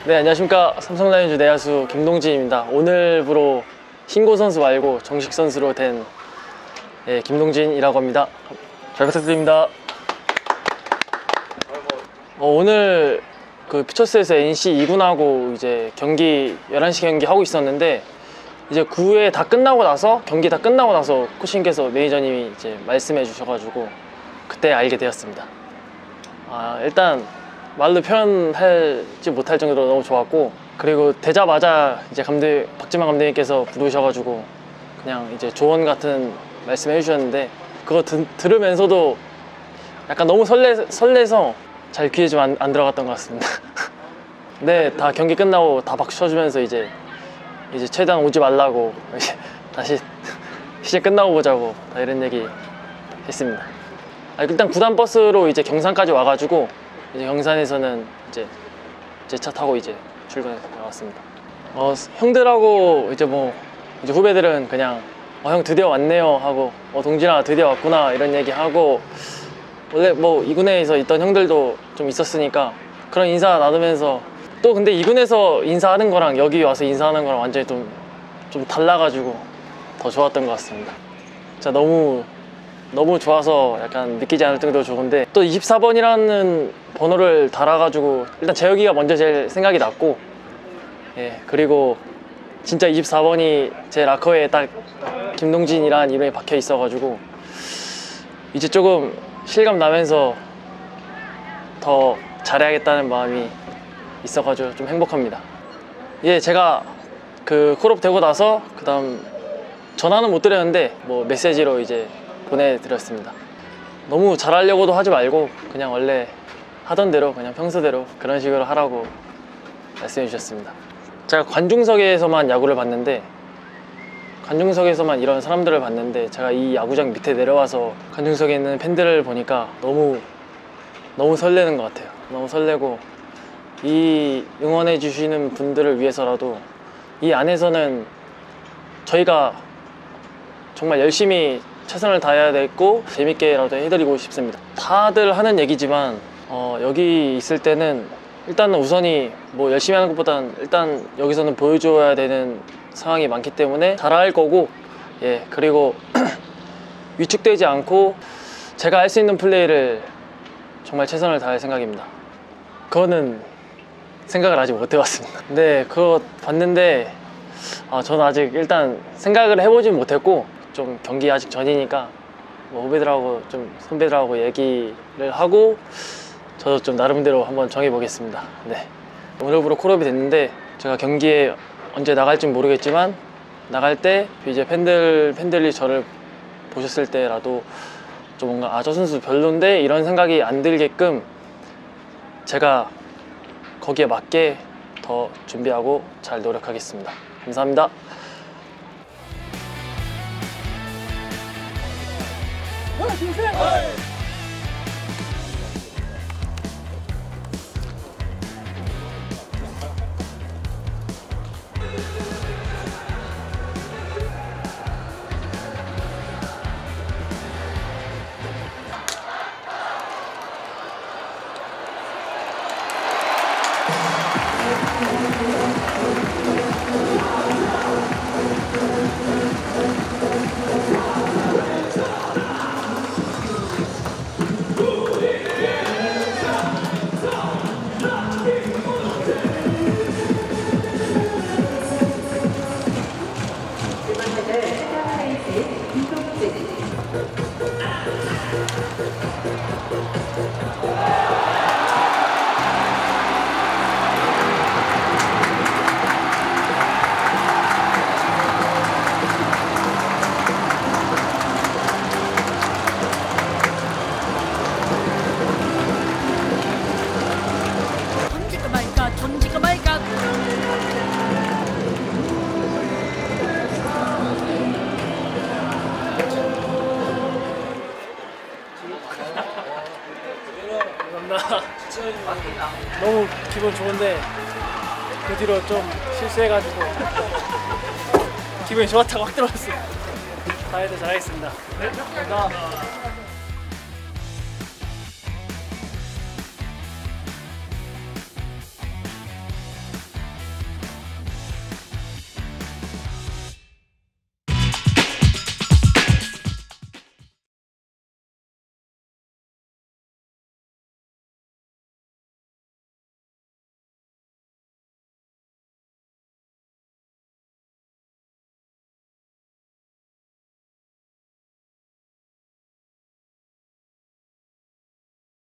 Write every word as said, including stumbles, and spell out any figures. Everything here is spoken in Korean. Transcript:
네, 안녕하십니까. 삼성 라이온즈 내야수 김동진입니다. 오늘부로 신고 선수 말고 정식 선수로 된 예, 김동진이라고 합니다. 잘 부탁드립니다. 어, 오늘 그 피처스에서 엔씨 이 군하고 이제 경기 열한 시 경기 하고 있었는데, 이제 구 회 다 끝나고 나서 경기 다 끝나고 나서 코치님께서 매니저님이 이제 말씀해 주셔가지고 그때 알게 되었습니다. 아, 일단 말로 표현하지 못할 정도로 너무 좋았고, 그리고 되자마자 이제 감독 박지만 감독님께서 부르셔가지고 그냥 이제 조언 같은 말씀 해주셨는데, 그거 드, 들으면서도 약간 너무 설레, 설레서 잘 귀에 좀 안 안 들어갔던 것 같습니다. 네, 다 경기 끝나고 다 박수 쳐주면서 이제 이제 최대한 오지 말라고 이제 다시 시즌 끝나고 보자고 다 이런 얘기 했습니다. 아, 일단 구단 버스로 이제 경산까지 와가지고 이제 경산에서는 이제 제 차 타고 이제 출근해 나왔습니다. 어, 형들하고 이제 뭐 이제 후배들은 그냥 어, 형 드디어 왔네요 하고, 어, 동진아 드디어 왔구나 이런 얘기 하고, 원래 뭐 이 군에서 있던 형들도 좀 있었으니까 그런 인사 나누면서, 또 근데 이 군에서 인사하는 거랑 여기 와서 인사하는 거랑 완전히 좀, 좀 달라가지고 더 좋았던 것 같습니다. 진짜 너무 너무 좋아서 약간 믿기지 않을 정도로 좋은데, 또 이십사 번이라는 번호를 달아가지고 일단 재혁이가 먼저 제일 생각이 났고, 예, 그리고 진짜 이십사 번이 제 라커에 딱 김동진이라는 이름이 박혀 있어가지고 이제 조금 실감 나면서 더 잘해야겠다는 마음이 있어가지고 좀 행복합니다. 예, 제가 그 콜업 되고 나서 그 다음 전화는 못 드렸는데 뭐 메시지로 이제 보내드렸습니다. 너무 잘하려고도 하지 말고 그냥 원래 하던 대로, 그냥 평소대로 그런 식으로 하라고 말씀해 주셨습니다. 제가 관중석에서만 야구를 봤는데, 관중석에서만 이런 사람들을 봤는데, 제가 이 야구장 밑에 내려와서 관중석에 있는 팬들을 보니까 너무 너무 설레는 것 같아요. 너무 설레고, 이 응원해 주시는 분들을 위해서라도 이 안에서는 저희가 정말 열심히 최선을 다해야 되고 재밌게라도 해드리고 싶습니다. 다들 하는 얘기지만 어, 여기 있을 때는 일단은 우선이 뭐 열심히 하는 것보단 일단 여기서는 보여줘야 되는 상황이 많기 때문에 잘할 거고, 예, 그리고 위축되지 않고 제가 할 수 있는 플레이를 정말 최선을 다할 생각입니다. 그거는 생각을 아직 못 해봤습니다. 네, 그거 봤는데 아, 저는 아직 일단 생각을 해보진 못했고, 좀 경기 아직 전이니까 뭐 후배들하고 좀 선배들하고 얘기를 하고 저도 좀 나름대로 한번 정해보겠습니다. 네, 오늘부로 콜업이 됐는데 제가 경기에 언제 나갈지 모르겠지만 나갈 때 이제 팬들, 팬들이 저를 보셨을 때라도 좀 뭔가 아, 저 선수 별론데 이런 생각이 안 들게끔 제가 거기에 맞게 더 준비하고 잘 노력하겠습니다. 감사합니다. 너무 기분 좋은데 그 뒤로 좀 실수해가지고 기분이 좋았다고 확 들어왔어요. 다이어트 잘하겠습니다. 감사합니다.